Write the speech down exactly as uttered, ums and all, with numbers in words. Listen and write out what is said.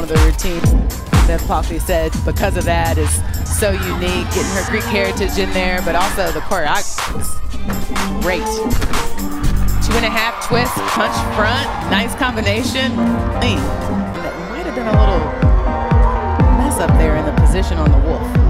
of the routines that Poppy said because of that is so unique, getting her Greek heritage in there, but also the choreography is great. Two and a half twist, punch front, nice combination. Clean. That might have been a little mess up there in the position on the wolf.